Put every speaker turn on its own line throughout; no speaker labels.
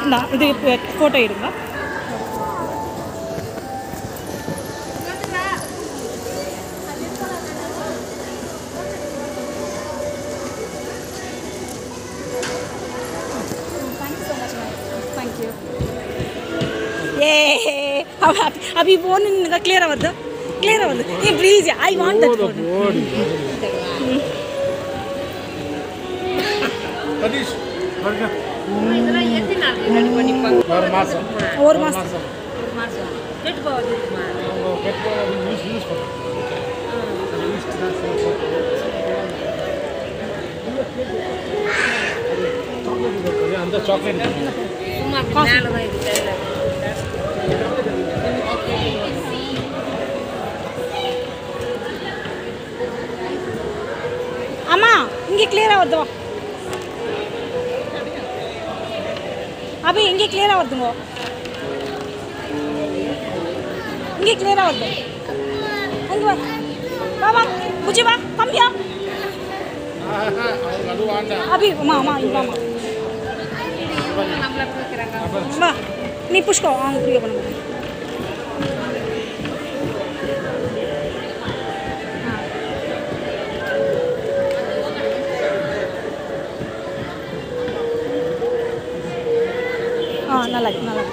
நான் இது ஃபோட்டோ எடுங்க. अभी फोन क्लियर आवद्दु ए please I want that phone
Satish वर्गा
இதெல்லாம் எத்தனை நாள் ரெடி பண்ணிப்பாங்க
ஒரு மாசம்
கெட்டு போகுதுமா
அவங்க கெட்டு யூஸ் பண்ணுங்க யூஸ் தான் அந்த சாக்லேட்
சும்மா மேல தான் இருக்கு
அம்மா இங்கே கிளியரா வருது अभी इंगे क्लियर आवदुंगो इंगे क्लियर आवदु अंगे बा बा बुजी बा कम हियर अभी मा मा इवा मा
நம்மள கேக்குறாங்க
बा நீ புஷ்கோ அவங்க புரிய பண்ணுங்க நல்லா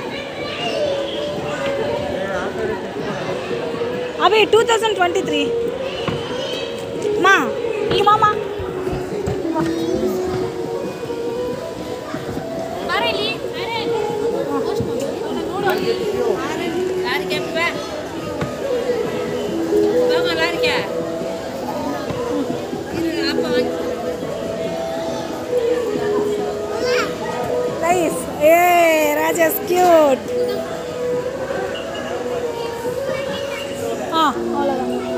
अभी 2023 மா இங்க மாமா
அரேலி அரே போஸ்ட் நோடு யார் கேப்ப வாங்க லாரிக்கா இது அப்பா வாங்கி
नाइस ए राजेश क्यूट हां अவ்வளவுதான்